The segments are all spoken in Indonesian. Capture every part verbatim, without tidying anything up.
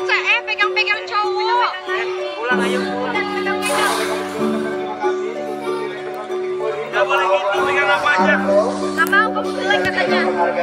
saya pegang-pegang cowok. Pulang ayo pulang. Gak boleh gitu, pegang apa aja. Gak mau, kamu jelek katanya.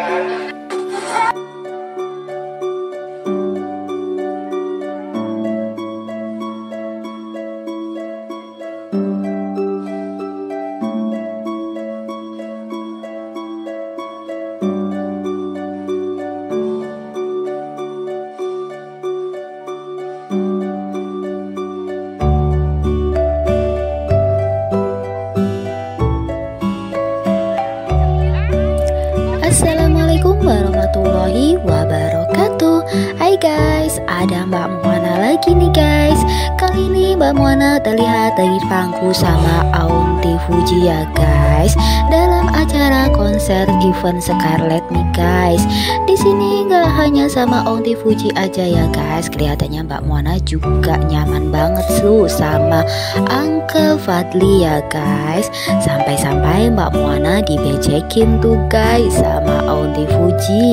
Assalamualaikum warahmatullahi wabarakatuh. Hai guys, ada Mbak Moana lagi nih guys. Kali ini Mbak Moana terlihat lagi di pangku sama Aunty Fuji ya guys, dalam acara konser event Scarlett nih guys. Di sini nggak hanya sama Aunty Fuji aja ya guys, kelihatannya Mbak Moana juga nyaman banget tuh sama Uncle Fadli ya guys. Sampai-sampai Mbak Moana dibecekin tuh guys sama Aunty Fuji.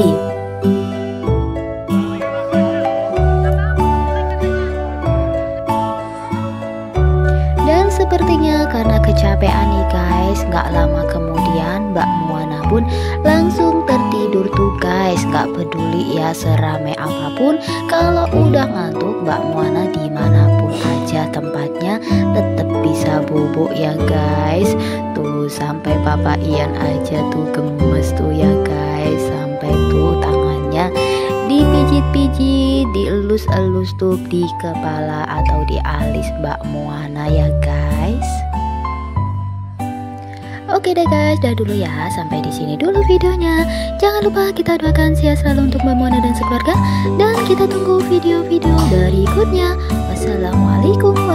Dan sepertinya karena kecapean nih guys, gak lama kemudian Mbak Moana pun langsung tertidur tuh guys. Gak peduli ya serame apapun, kalau udah ngantuk Mbak Moana dimanapun aja tempatnya tetap bisa bobo ya guys. Tuh sampai Papa Ian aja tuh gemes tuh ya guys, sampai tuh tangannya dipijit-pijit, dielus-elus tuh di kepala atau di alis Mbak Moana ya guys. Oke deh guys, dah dulu ya, sampai di sini dulu videonya. Jangan lupa kita doakan sehat selalu untuk Mbak Moana dan sekeluarga, dan kita tunggu video-video berikutnya. Wassalamualaikum